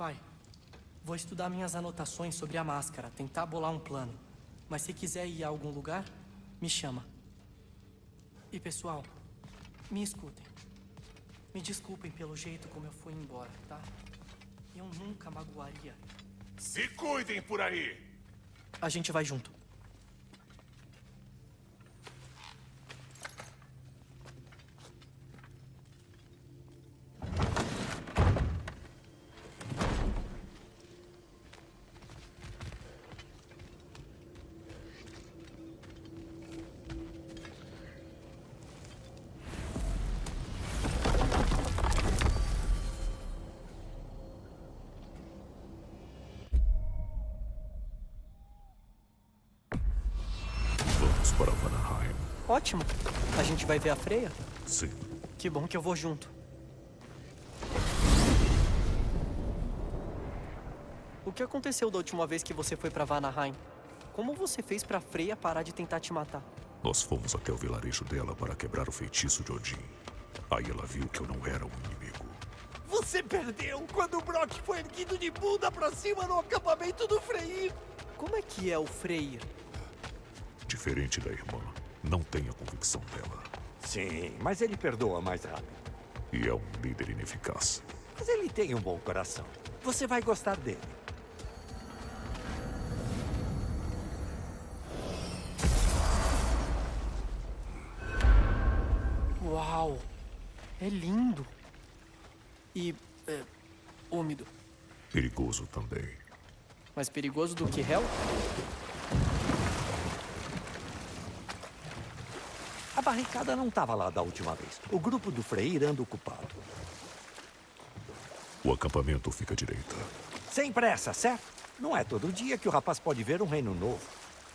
Pai, vou estudar minhas anotações sobre a máscara, tentar bolar um plano. Mas se quiser ir a algum lugar, me chama. E pessoal, me escutem. Me desculpem pelo jeito como eu fui embora, tá? Eu nunca magoaria. Se cuidem por aí! A gente vai junto. Vamos para Vanaheim. Ótimo. A gente vai ver a Freya? Sim. Que bom que eu vou junto. O que aconteceu da última vez que você foi pra Vanaheim? Como você fez pra Freya parar de tentar te matar? Nós fomos até o vilarejo dela para quebrar o feitiço de Odin. Aí ela viu que eu não era um inimigo. Você perdeu quando o Brock foi erguido de bunda pra cima no acampamento do Freyr. Como é que é o Freyr? Diferente da irmã, não tem a convicção dela. Sim, mas ele perdoa mais rápido. E é um líder ineficaz. Mas ele tem um bom coração. Você vai gostar dele. Uau! É lindo. E... úmido. Perigoso também. Mais perigoso do que Hell? A barricada não estava lá da última vez. O grupo do Freyr anda ocupado. O acampamento fica à direita. Sem pressa, certo? Não é todo dia que o rapaz pode ver um reino novo.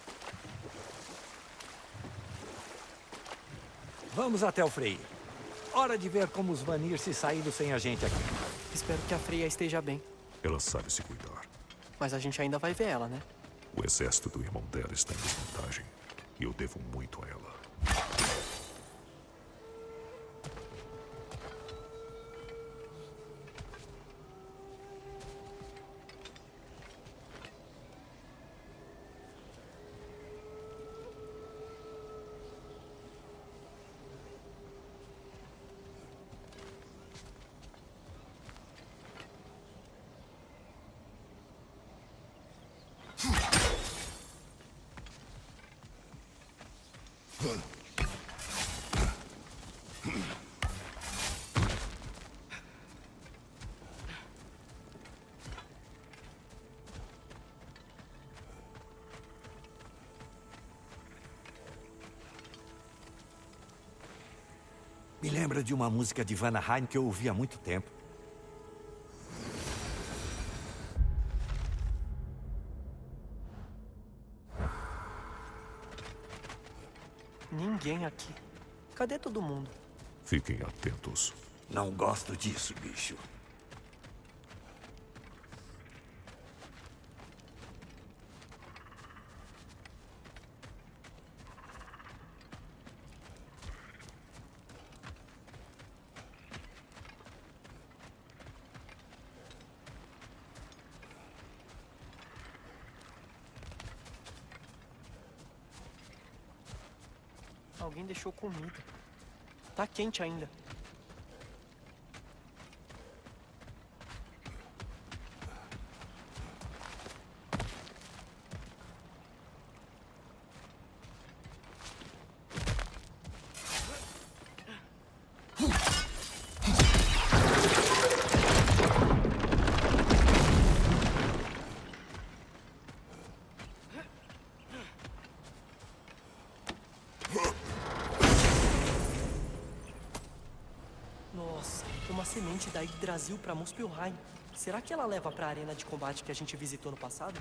Vamos até o Freyr. Hora de ver como os Vanir se saíram sem a gente aqui. Espero que a Freya esteja bem. Ela sabe se cuidar. Mas a gente ainda vai ver ela, né? O exército do irmão dela está em desvantagem. E eu devo muito a ela. Me lembra de uma música de Vanaheim que eu ouvi há muito tempo. Ninguém aqui. Cadê todo mundo? Fiquem atentos. Não gosto disso, bicho. Alguém deixou comida. Tá quente ainda. Nossa, uma semente da Yggdrasil pra Muspelheim. Será que ela leva pra arena de combate que a gente visitou no passado?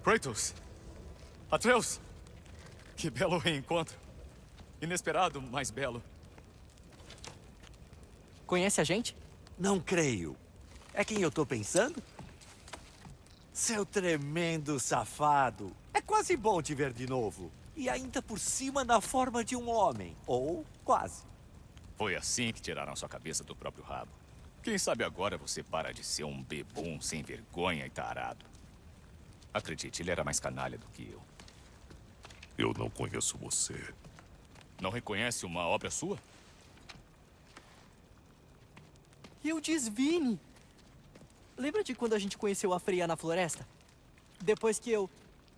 Kratos! Atreus! Que belo reencontro. Inesperado, mas belo. Conhece a gente? Não creio. É quem eu tô pensando? Seu tremendo safado. É quase bom te ver de novo. E ainda por cima na forma de um homem. Ou quase. Foi assim que tiraram sua cabeça do próprio rabo. Quem sabe agora você para de ser um bebum sem vergonha e tarado. Acredite, ele era mais canalha do que eu. Eu não conheço você. Não reconhece uma obra sua? E o Desvine? Lembra de quando a gente conheceu a Freya na floresta? Depois que eu...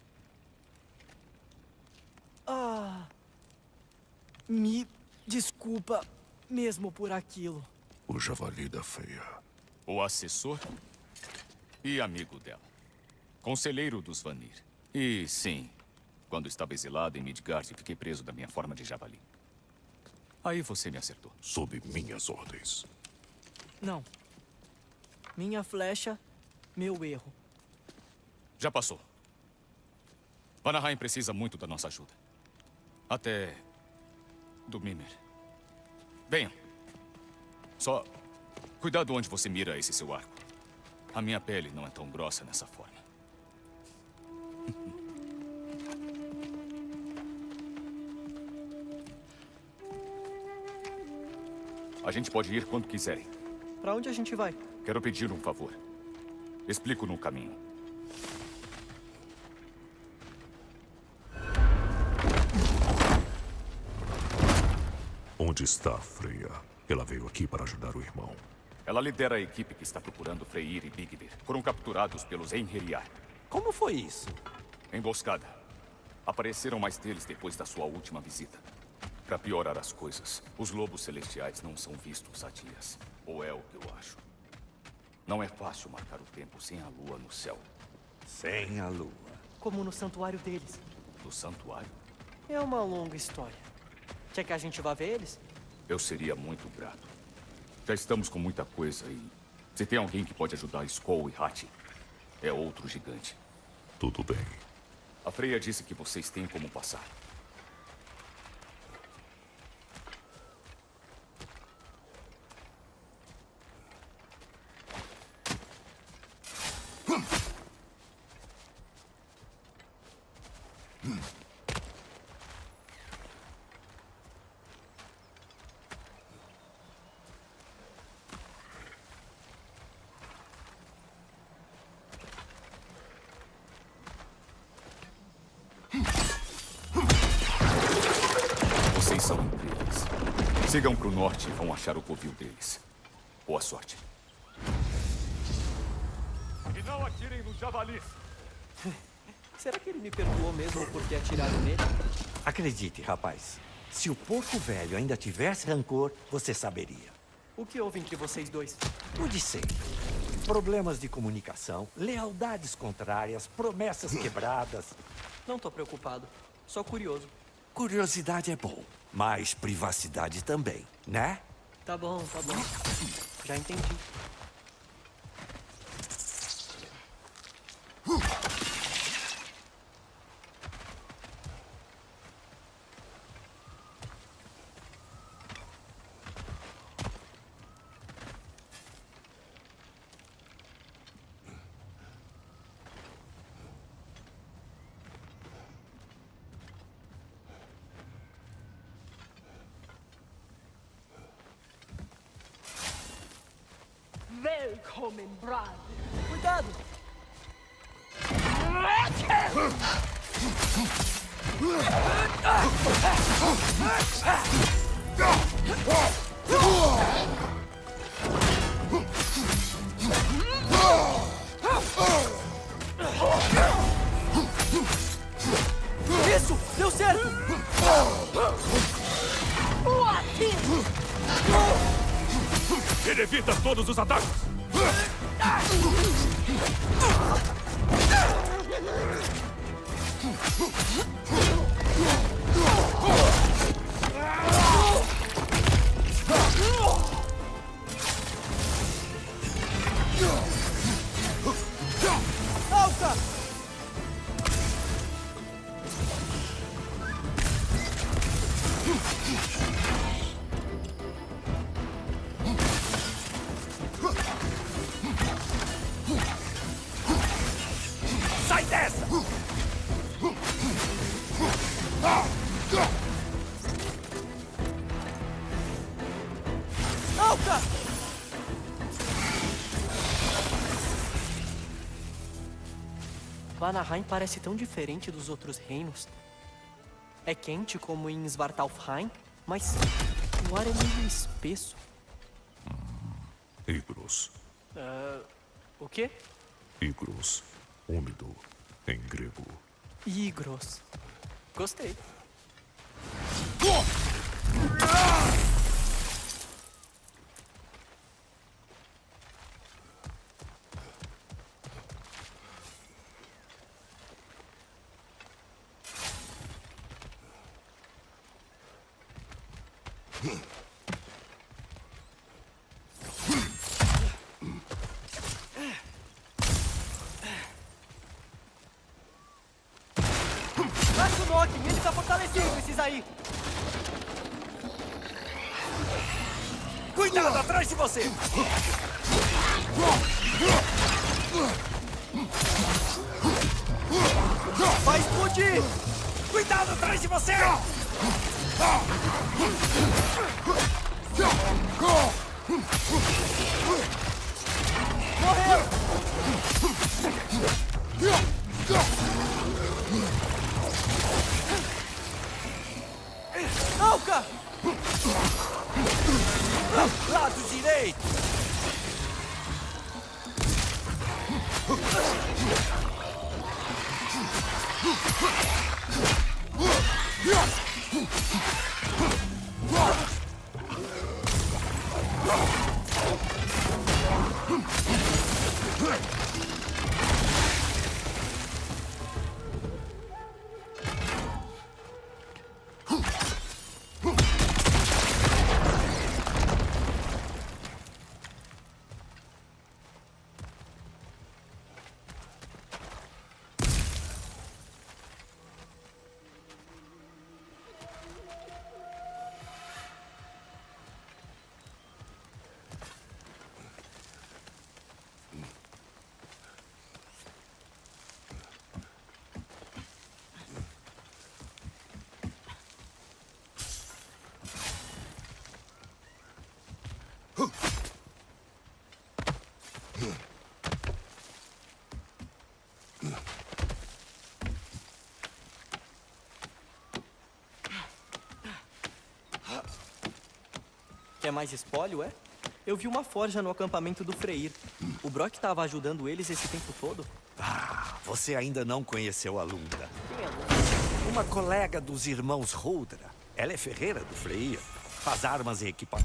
Me desculpa mesmo por aquilo. O javali da Freya. O assessor e amigo dela. Conselheiro dos Vanir. E sim, quando estava exilado em Midgard, fiquei preso da minha forma de javali. Aí você me acertou. Sob minhas ordens. Não. Minha flecha, meu erro. Já passou. Vanaheim precisa muito da nossa ajuda. Até do Mimir. Venham. Só cuidado onde você mira esse seu arco. A minha pele não é tão grossa nessa forma. A gente pode ir quando quiserem. Pra onde a gente vai? Quero pedir um favor. Explico no caminho. Onde está a Freya? Ela veio aqui para ajudar o irmão. Ela lidera a equipe que está procurando Freyr e Bigdir. Foram capturados pelos Einherjar. Como foi isso? Emboscada. Apareceram mais deles depois da sua última visita. Para piorar as coisas, os lobos celestiais não são vistos há dias. Ou é o que eu acho. Não é fácil marcar o tempo sem a lua no céu. Sem a lua. Como no santuário deles. No santuário? É uma longa história. Quer que a gente vá ver eles? Eu seria muito grato. Já estamos com muita coisa e... se tem alguém que pode ajudar Skoll e Hati, é outro gigante. Tudo bem. A Freya disse que vocês têm como passar. Vocês são incríveis. Sigam para o norte e vão achar o covil deles. Boa sorte. E não atirem nos javalis. Será que ele me perdoou mesmo por ter atirado nele? Acredite, rapaz. Se o porco velho ainda tivesse rancor, você saberia. O que houve entre vocês dois? O de sempre. Problemas de comunicação, lealdades contrárias, promessas quebradas. Não tô preocupado. Só curioso. Curiosidade é bom, mas privacidade também, né? Tá bom, tá bom. Já entendi. Willkommen, Brad. Cuidado! Isso! Deu certo! Ele evita todos os ataques! Alta! Vanaheim parece tão diferente dos outros reinos. É quente como em Svartalfheim, mas o ar é meio espesso. Igros. O quê? Igros. Úmido. Em grego. Igros. Gostei. Bate o Nokin, ele tá fortalecendo esses aí. Cuidado, atrás de você! Vai explodir! Cuidado, atrás de você! Morreu! Alca! Lado direito! Quer mais espólio, é? Eu vi uma forja no acampamento do Freyr. O Brock estava ajudando eles esse tempo todo? Ah, você ainda não conheceu a Lunda. Quem é Lunda? Uma colega dos irmãos Holdra. Ela é ferreira do Freyr. Faz armas e equipamentos.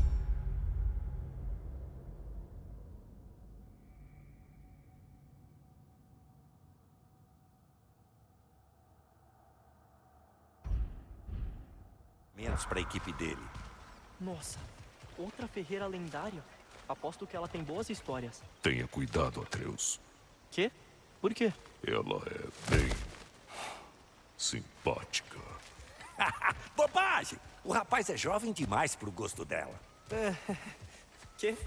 Para a equipe dele. Nossa, outra ferreira lendária. Aposto que ela tem boas histórias. Tenha cuidado, Atreus. Quê? Por quê? Ela é bem simpática. Bobagem! O rapaz é jovem demais pro gosto dela. Quê?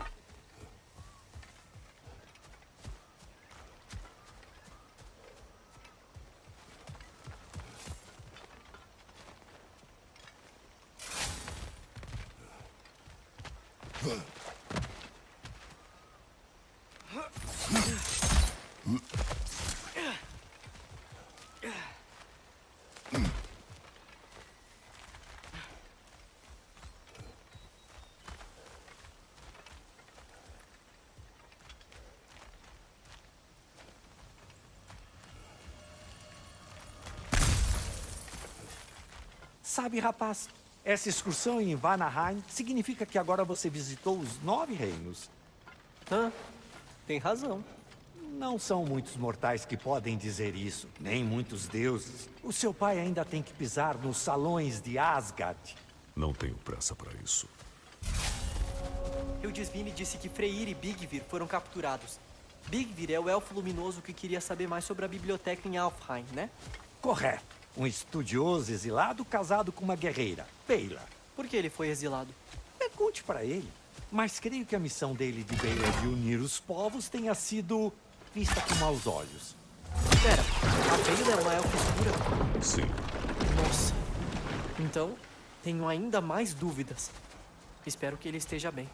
Sabe, rapaz, essa excursão em Vanaheim significa que agora você visitou os 9 reinos. Tem razão. Não são muitos mortais que podem dizer isso, nem muitos deuses. O seu pai ainda tem que pisar nos salões de Asgard. Não tenho pressa para isso. Hildisvini disse que Freyr e Bigvir foram capturados. Bigvir é o elfo luminoso que queria saber mais sobre a biblioteca em Alfheim, né? Correto. Um estudioso exilado casado com uma guerreira, Beyla. Por que ele foi exilado? Pergunte para ele. Mas creio que a missão dele de Beyla de unir os povos tenha sido vista com maus olhos. Pera, a Beyla é uma elfa escura? Sim. Nossa. Então, tenho ainda mais dúvidas. Espero que ele esteja bem.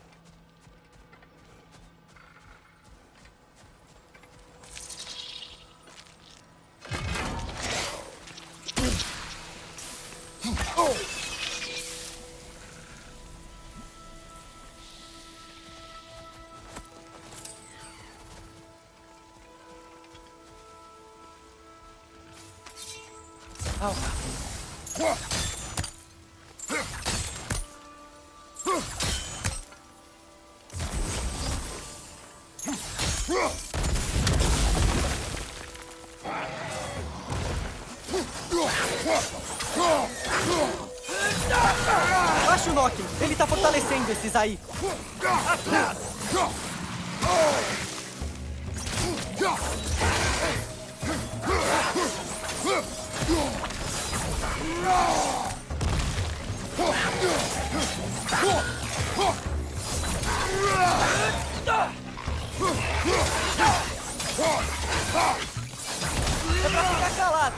Acho o Nock. Ele tá fortalecendo esses aí. É pra ficar calado.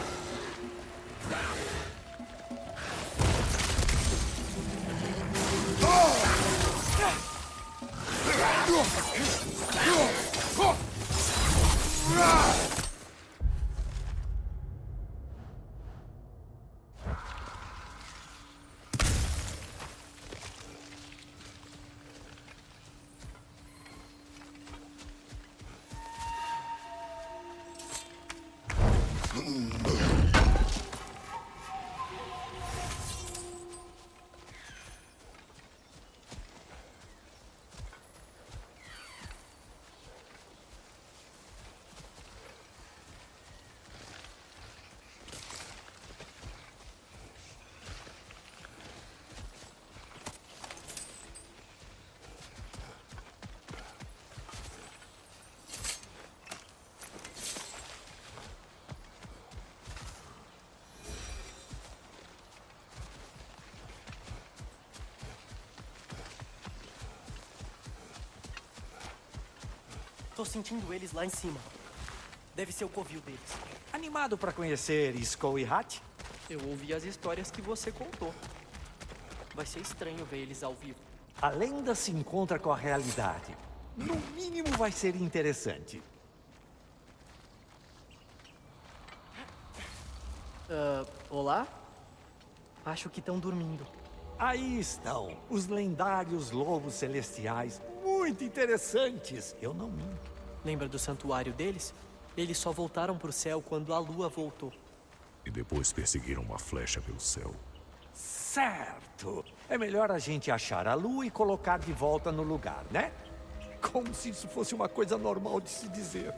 Tô sentindo eles lá em cima. Deve ser o covil deles. Animado para conhecer Skull e Hat? Eu ouvi as histórias que você contou. Vai ser estranho ver eles ao vivo. A lenda se encontra com a realidade. No mínimo vai ser interessante. Olá? Acho que estão dormindo. Aí estão, os lendários lobos celestiais. Muito interessantes, eu não minto. Lembra do santuário deles? Eles só voltaram pro céu quando a lua voltou. E depois perseguiram uma flecha pelo céu. Certo. É melhor a gente achar a lua e colocar de volta no lugar, né? Como se isso fosse uma coisa normal de se dizer.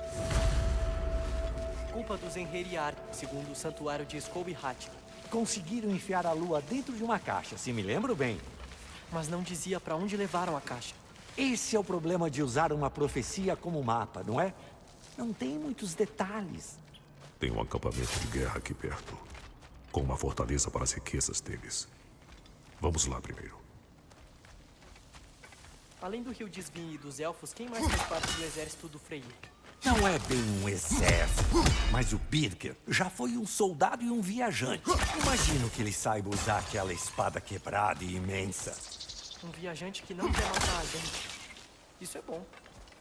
Culpa dos Enheriar, segundo o santuário de Skull e Hat. Conseguiram enfiar a lua dentro de uma caixa, se me lembro bem. Mas não dizia pra onde levaram a caixa. Esse é o problema de usar uma profecia como mapa, não é? Não tem muitos detalhes. Tem um acampamento de guerra aqui perto, com uma fortaleza para as riquezas deles. Vamos lá primeiro. Além do Rio Desvin e dos Elfos, quem mais faz parte do exército do Freyr? Não é bem um exército, mas o Birger já foi um soldado e um viajante. Imagino que ele saiba usar aquela espada quebrada e imensa. Um viajante que não quer matar a gente. Isso é bom.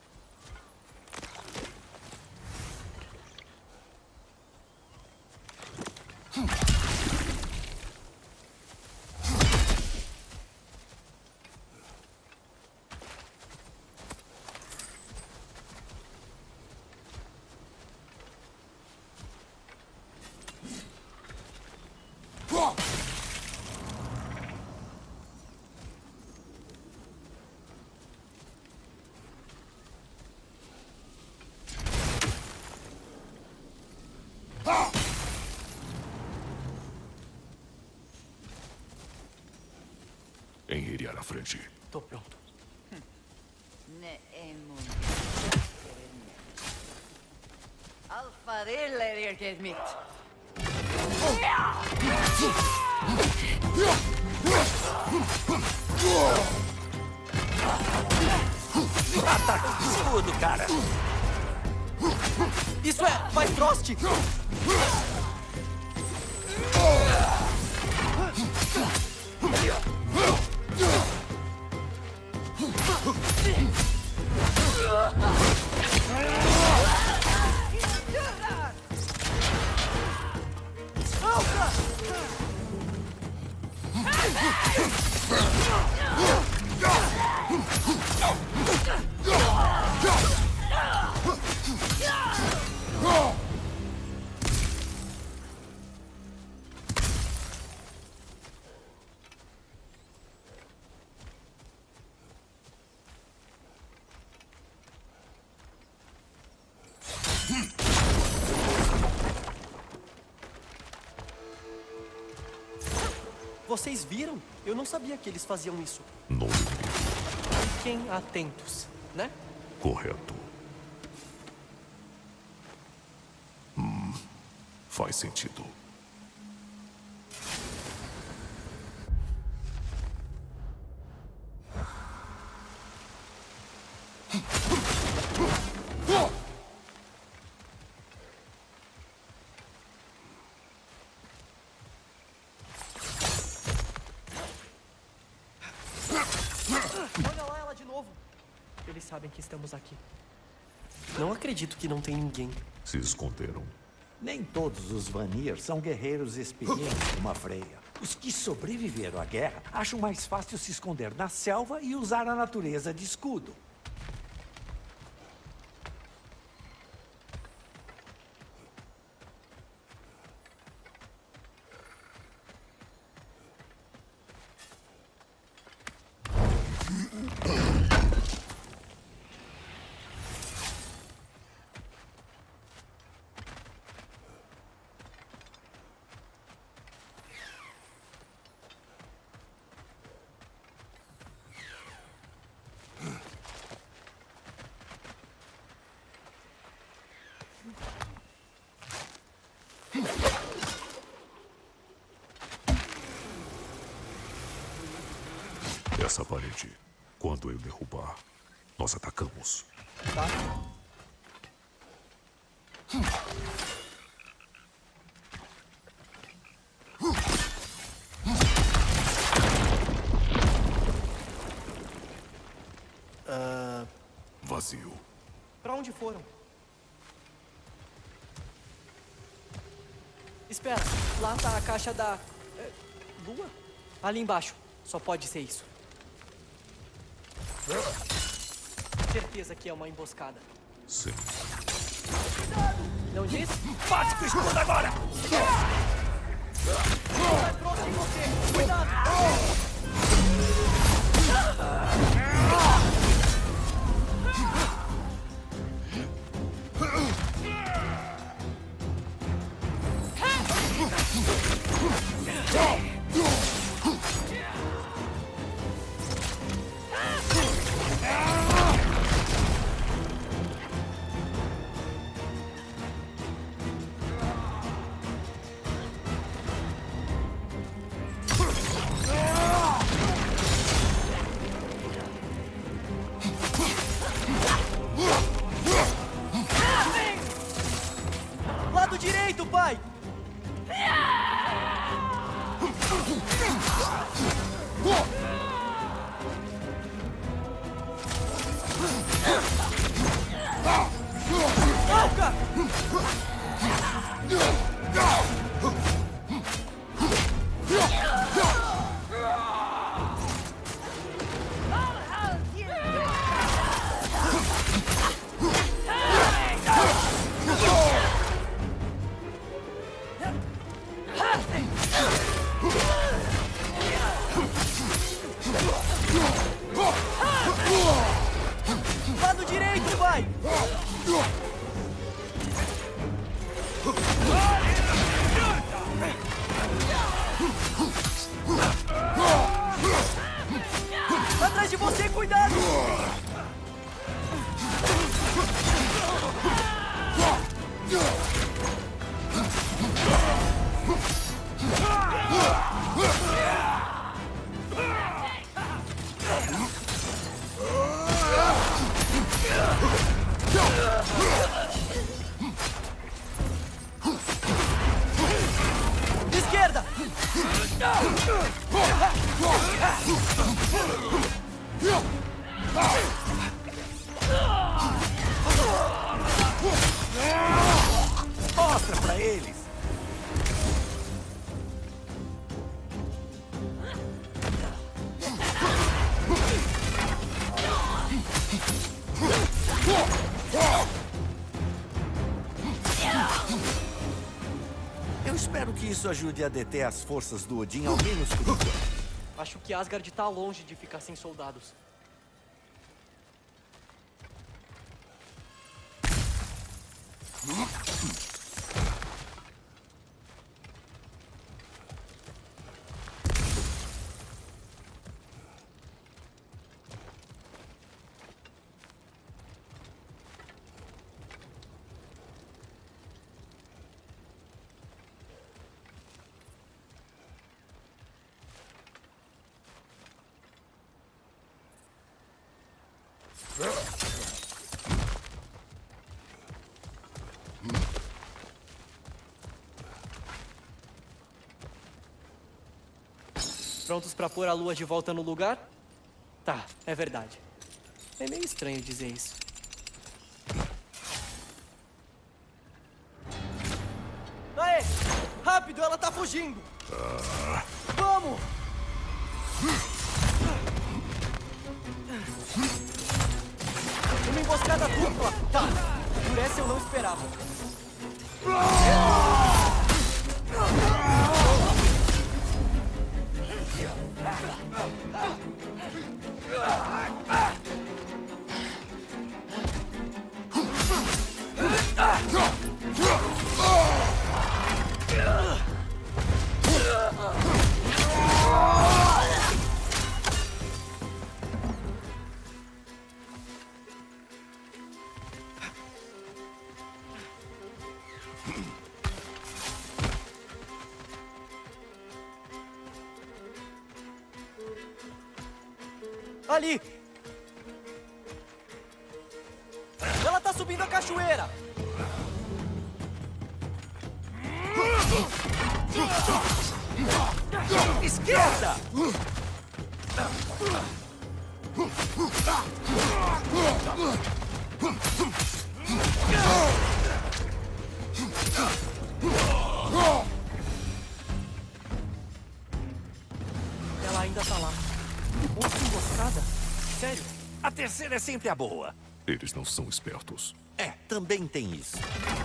Enheriar à frente. Tô pronto. Alfariller er mitt. Ataque escudo, cara! Isso é! Vai, Frost! Vocês viram? Eu não sabia que eles faziam isso. No limite. Fiquem atentos, né? Correto. Faz sentido. Olha lá ela de novo. Eles sabem que estamos aqui. Não acredito que não tem ninguém. Se esconderam. Nem todos os Vanir são guerreiros experientes como a Freya. Os que sobreviveram à guerra acham mais fácil se esconder na selva e usar a natureza de escudo. Essa parede, quando eu derrubar, nós atacamos. Tá? Vazio. Pra onde foram? Espera, lá tá a caixa da... Lua? Ali embaixo. Só pode ser isso. Certeza que é uma emboscada. Sim. Não disse? Bate com o escudo agora! Vai pronto em você! Cuidado! Lado direito, pai! Alca! Lado direito, vai! Atrás de você, cuidado! Esquerda! Mostra pra eles! Eu espero que isso ajude a deter as forças do Odin ao menos por enquanto. Acho que Asgard tá longe de ficar sem soldados. Prontos pra pôr a lua de volta no lugar? Tá, é verdade. É meio estranho dizer isso. Aê! Rápido, ela tá fugindo! Vamos! Uma emboscada dupla! Tá, por essa eu não esperava. Ali! Ela tá subindo a cachoeira! Esquerda! Ela ainda tá lá. Outra emboscada? Sério? A terceira é sempre a boa. Eles não são espertos. É, também tem isso.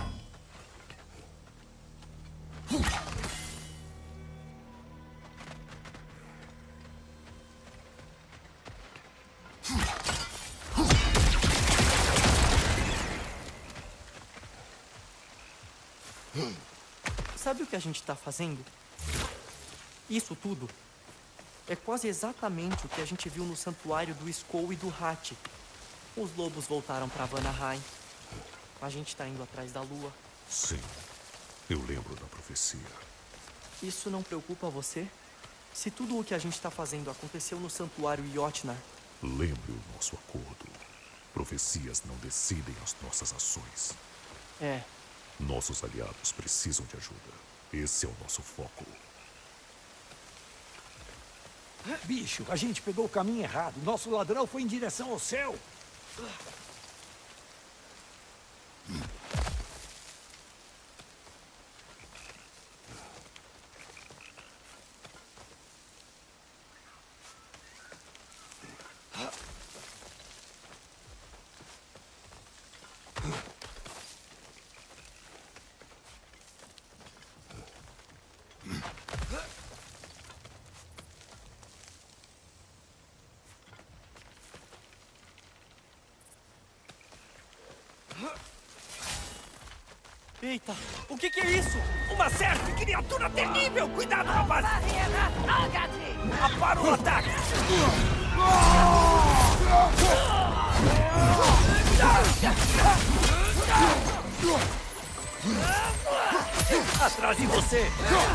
Sabe o que a gente tá fazendo? Isso tudo é quase exatamente o que a gente viu no santuário do Skoll e do Hat. Os lobos voltaram pra Vanaheim. A gente tá indo atrás da lua. Sim, eu lembro da profecia. Isso não preocupa você? Se tudo o que a gente tá fazendo aconteceu no santuário Jotnar, Lembre o nosso acordo. Profecias não decidem as nossas ações. é. Nossos aliados precisam de ajuda. Esse é o nosso foco. Bicho, a gente pegou o caminho errado. Nosso ladrão foi em direção ao céu. Eita, o que é isso? Uma certa criatura terrível! Cuidado, rapaz! Apara o ataque! Atrás de você!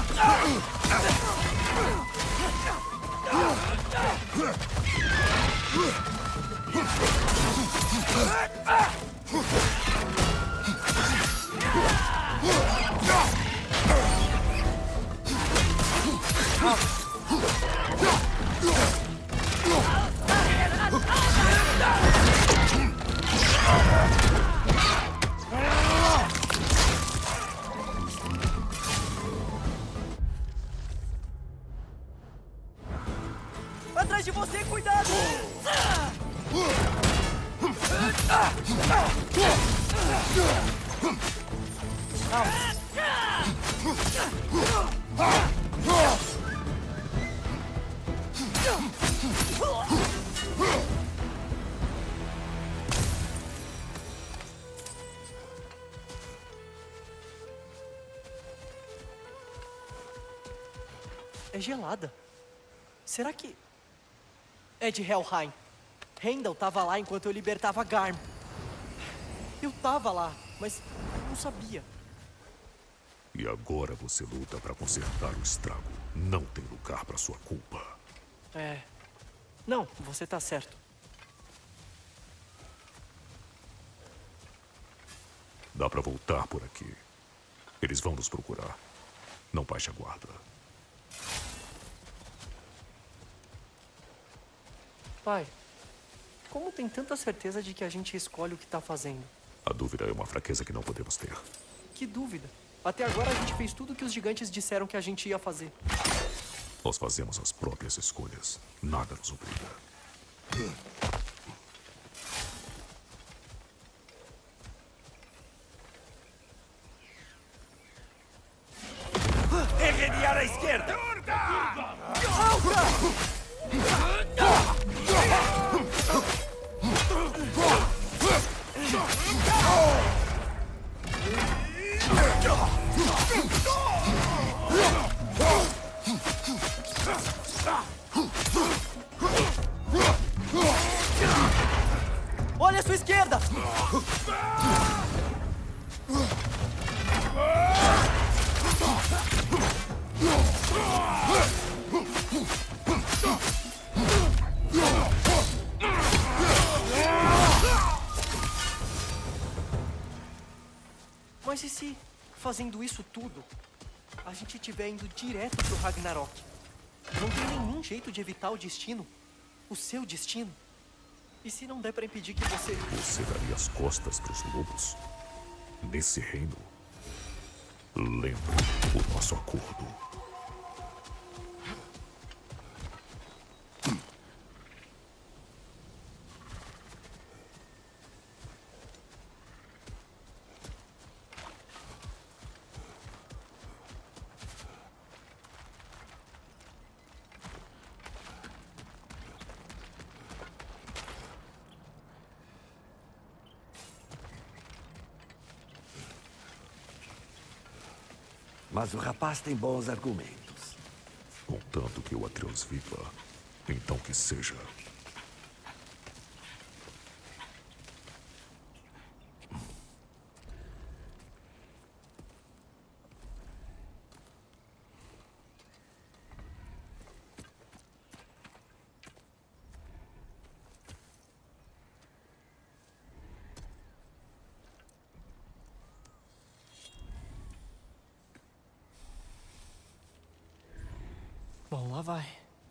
Atrás de você, cuidado! É gelada. Será que... é de Helheim? Heimdall tava lá enquanto eu libertava Garm. Eu tava lá, mas não sabia. E agora você luta para consertar o estrago. Não tem lugar para sua culpa. É... não, você tá certo. Dá para voltar por aqui. Eles vão nos procurar. Não baixe a guarda. Pai, como tem tanta certeza de que a gente escolhe o que tá fazendo? A dúvida é uma fraqueza que não podemos ter. Que dúvida. Até agora a gente fez tudo o que os gigantes disseram que a gente ia fazer. Nós fazemos as próprias escolhas. Nada nos obriga. Engenheiro à esquerda! Olha a sua esquerda! Mas e se, fazendo isso tudo, a gente estiver indo direto pro Ragnarok? Não tem nenhum jeito de evitar o destino? O seu destino? E se não der pra impedir que você... Você daria as costas para os lobos? Nesse reino? Lembre o nosso acordo. Mas o rapaz tem bons argumentos. Contanto que o Atreus viva, então que seja. Bom, lá vai.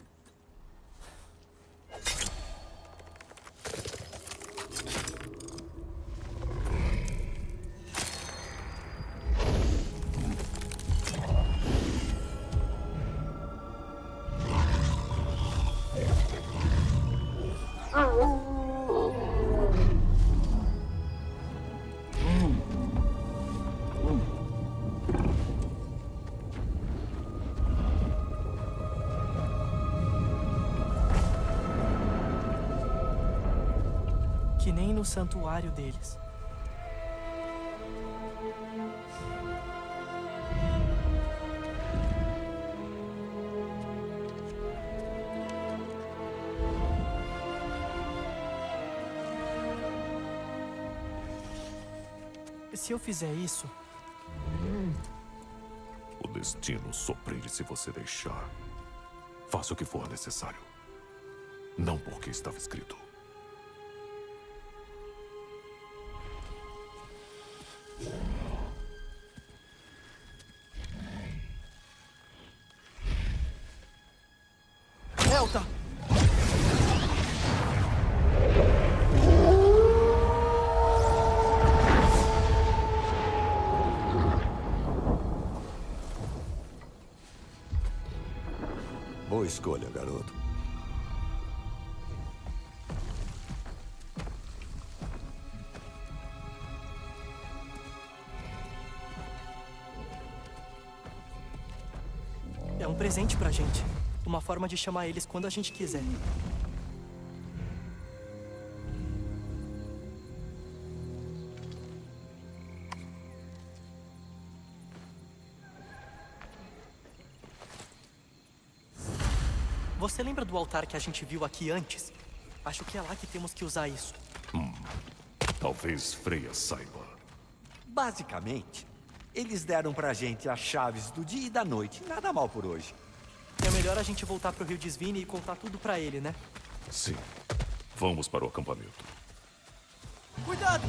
Que nem no santuário deles. Se eu fizer isso... O destino surpreende se você deixar. Faça o que for necessário. Não porque estava escrito. Elta! Boa escolha, garoto. É um presente pra gente. Uma forma de chamar eles quando a gente quiser. Você lembra do altar que a gente viu aqui antes? Acho que é lá que temos que usar isso. Talvez Freya saiba. Basicamente, eles deram pra gente as chaves do dia e da noite. Nada mal por hoje. É melhor a gente voltar pro Rio Desvine e contar tudo pra ele, né? Sim. Vamos para o acampamento. Cuidado!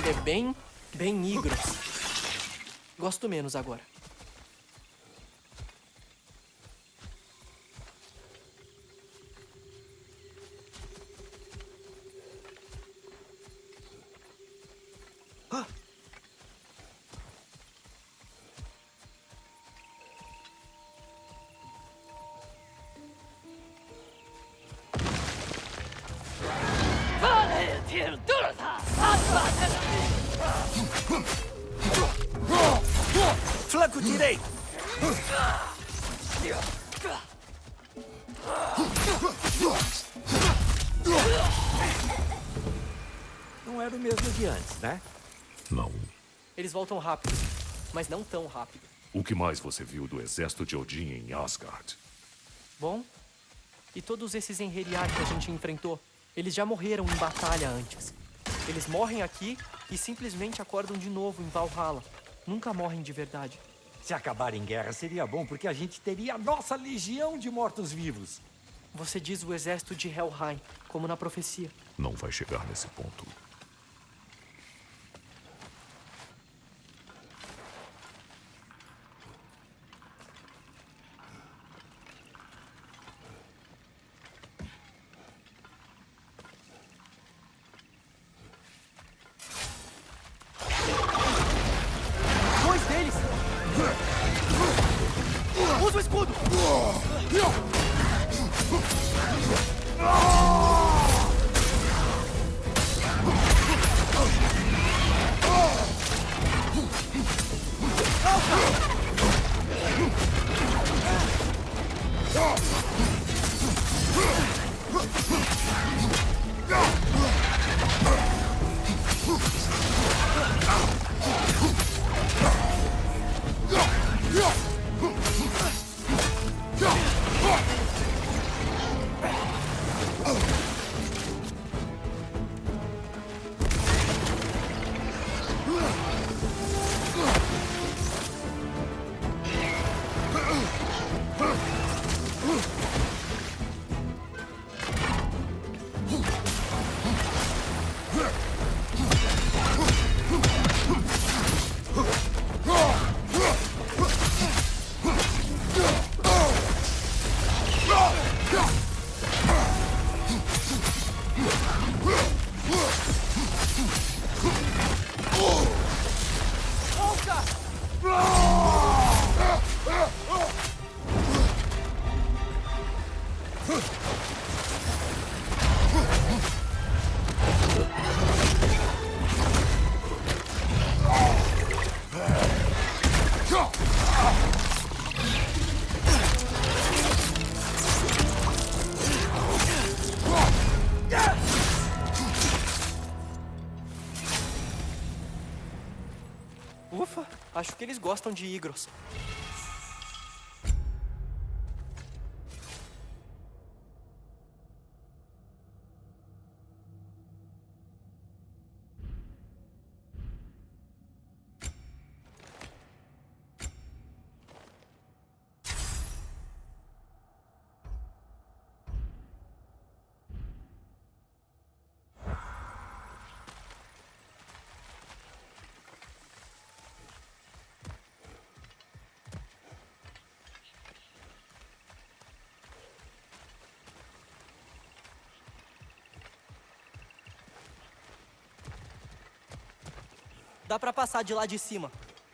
ainda é bem Igros. Gosto menos agora. Flanco direito! Não era o mesmo de antes, né? Não. Eles voltam rápido, mas não tão rápido. O que mais você viu do exército de Odin em Asgard? Bom, e todos esses Einherjar que a gente enfrentou, eles já morreram em batalha antes. Eles morrem aqui e simplesmente acordam de novo em Valhalla. Nunca morrem de verdade. Se acabar em guerra seria bom, porque a gente teria a nossa legião de mortos-vivos. Você diz o exército de Helheim, como na profecia. Não vai chegar nesse ponto. Dois deles! Usa o escudo! Ufa, acho que eles gostam de Igros. Dá pra passar de lá de cima.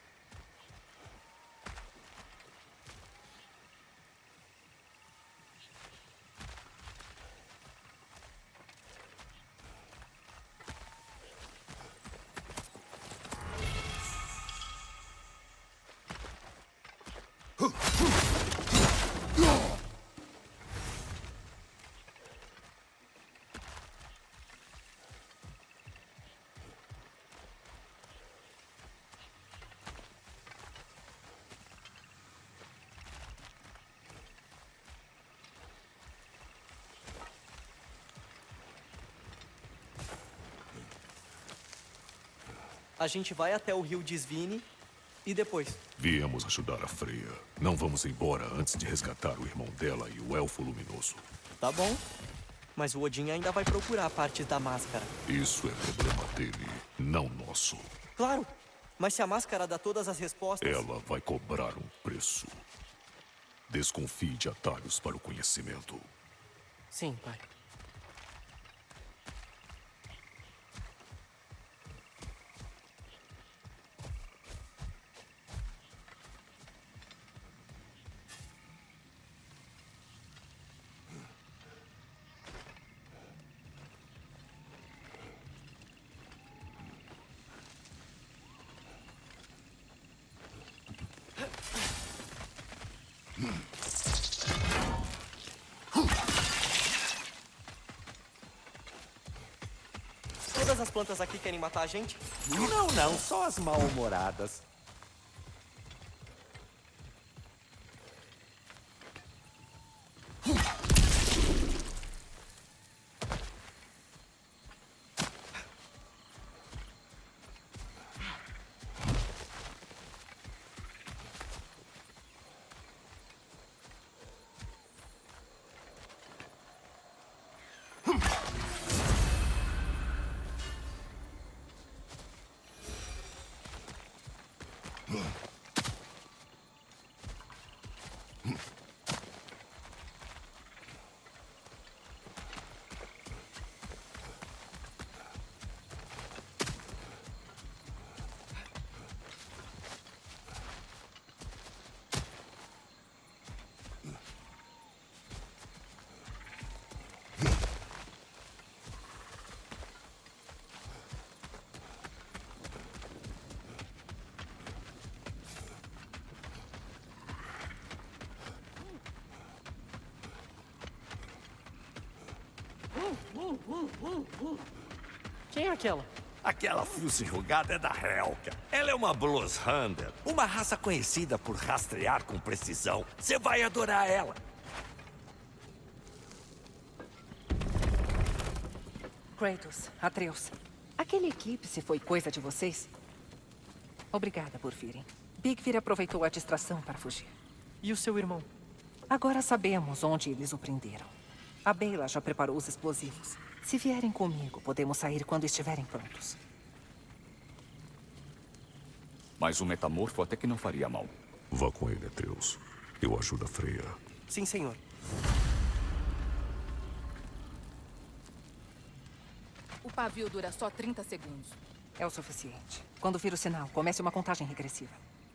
A gente vai até o rio Desvine e depois. Viemos ajudar a Freya. Não vamos embora antes de resgatar o irmão dela e o Elfo Luminoso. Tá bom. Mas o Odin ainda vai procurar partes da máscara. Isso é problema dele, não nosso. Claro! Mas se a máscara dá todas as respostas... Ela vai cobrar um preço. Desconfie de atalhos para o conhecimento. Sim, pai. Todas as plantas aqui querem matar a gente? Não, só as mal-humoradas. Quem é aquela? Aquela fuzz enrugada é da Helka. Ela é uma Blues Hunter, uma raça conhecida por rastrear com precisão. Você vai adorar ela. Kratos, Atreus, aquele eclipse foi coisa de vocês? Obrigada por virem. Bigfir aproveitou a distração para fugir. E o seu irmão? Agora sabemos onde eles o prenderam. A Beyla já preparou os explosivos. Se vierem comigo, podemos sair quando estiverem prontos. Mas o metamorfo até que não faria mal. Vá com ele, Atreus. Eu ajudo a Freya. Sim, senhor. O pavio dura só 30 segundos. É o suficiente. Quando vir o sinal, comece uma contagem regressiva.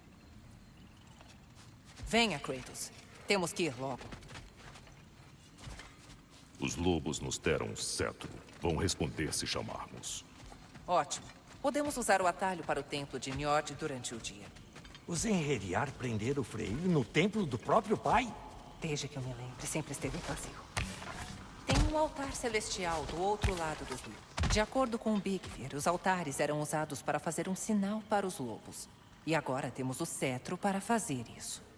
Venha, Kratos. Temos que ir logo. Os lobos nos deram um cetro. Vão responder se chamarmos. Ótimo. Podemos usar o atalho para o templo de Njord durante o dia. Os Enheriar prenderam o Freyr no templo do próprio pai? Desde que eu me lembre, sempre esteve vazio. Tem um altar celestial do outro lado do rio. De acordo com Bigfir, os altares eram usados para fazer um sinal para os lobos. E agora temos o cetro para fazer isso.